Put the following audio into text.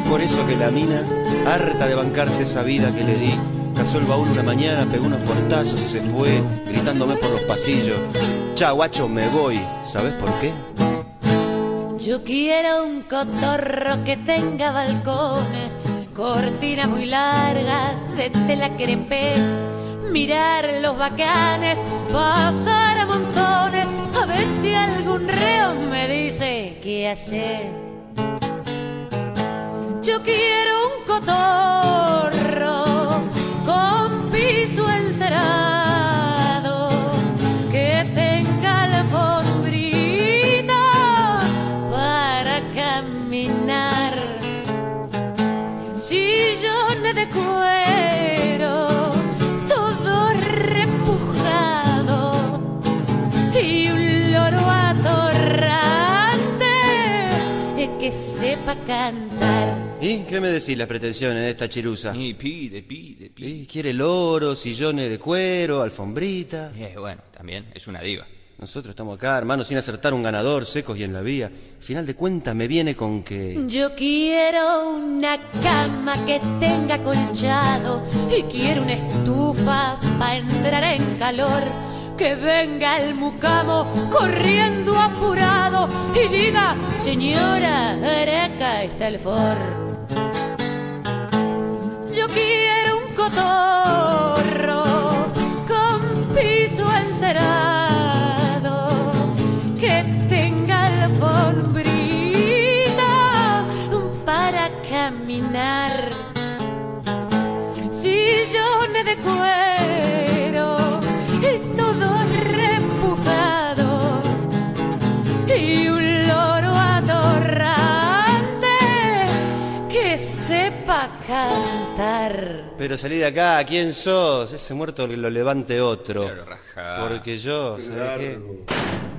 por eso que la mina, harta de bancarse esa vida que le di, cazó el baúl una mañana, pegó unos portazos y se fue, gritándome por los pasillos: chao, guacho, me voy. ¿Sabes por qué? Yo quiero un cotorro que tenga balcones, cortina muy larga de tela crepé, mirar los bacanes, pasar a montones, a ver si algún reo me dice qué hacer. Yo quiero un cotorro con piso encerado, que tenga la alfombrita para caminar, sillones de cuero todo repujado y un loro atorrante que sepa cantar. ¿Y qué me decís las pretensiones de esta chirusa? Y pide. ¿Y quiere loro, sillones de cuero, alfombrita? Bueno, también es una diva. Nosotros estamos acá, hermano, sin acertar un ganador, secos y en la vía. Al final de cuentas me viene con que... Yo quiero una cama que tenga colchado y quiero una estufa para entrar en calor. Que venga el mucamo corriendo apurado y diga: señora, acá está el forro. Yo quiero un cotorro con piso encerado, que tenga la alfombrita para caminar, sillones de cuero y todo repujado y un loro atorrante que sepa cantar. Pero salí de acá, ¿quién sos? Ese muerto que lo levante otro. Claro, rajá. Porque yo, ¿sabes qué?